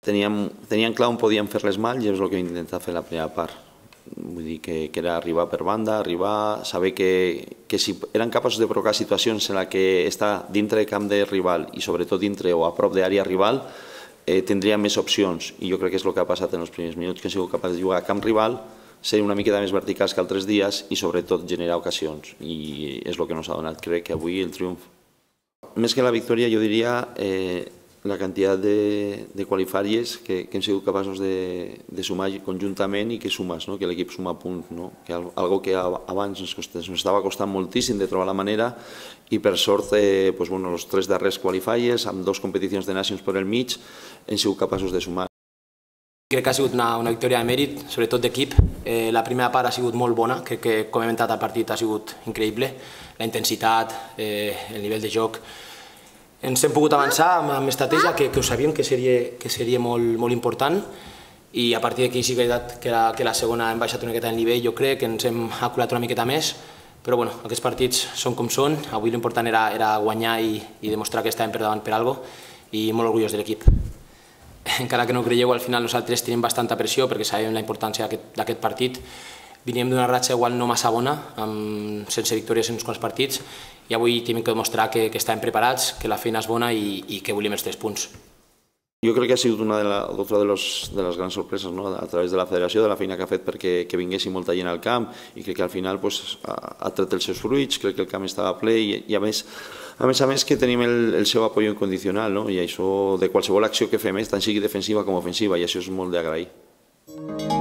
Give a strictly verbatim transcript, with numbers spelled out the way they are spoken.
tenien clar on podien fer-les mal i és el que hem intentat fer la primera part. Vull dir que era arribar per banda, arribar, saber que si eren capaços de provocar situacions en les que està dintre de camp de rival i sobretot dintre o a prop d'àrea rival, tindríem més opcions. I jo crec que és el que ha passat en els primers minuts, que hem sigut capaços de jugar a camp rival, ser una miqueta més verticals que altres dies i sobretot generar ocasions. I és el que ens ha donat, crec que avui, el triomf. Més que la victòria, jo diria la quantitat de qualificaries que hem sigut capaços de sumar conjuntament i que sumes, que l'equip suma punts. Algo que abans ens estava costant moltíssim de trobar la manera i per sort els tres darrers qualifiers amb dues competicions de Nations per el mig hem sigut capaços de sumar. Crec que ha sigut una victòria de mèrit, sobretot d'equip. La primera part ha sigut molt bona, crec que com hem entrat al partit ha sigut increïble. La intensitat, el nivell de joc. Ens hem pogut avançar amb estratègia que ho sabíem que seria molt important i a partir d'aquí sí que és veritat que la segona hem baixat una miqueta el nivell, jo crec que ens hem aculat una miqueta més, però bueno, aquests partits són com són, avui l'important era guanyar i demostrar que estàvem per davant per alguna cosa i molt orgullós de l'equip. Encara que no ho creieu, al final nosaltres tenim bastanta pressió perquè sabem la importància d'aquest partit. Veníem d'una ratxa igual no massa bona, sense victòries en uns quants partits, i avui tenim que demostrar que estàvem preparats, que la feina és bona i que volíem els tres punts. Jo crec que ha sigut una de les grans sorpreses a través de la federació, de la feina que ha fet perquè vinguessi molta gent al camp i crec que al final ha tret els seus fruits, crec que el camp estava ple i a més a més a més que tenim el seu apoyo incondicional i això de qualsevol acció que fem, tant sigui defensiva com ofensiva, i això és molt d'agrair.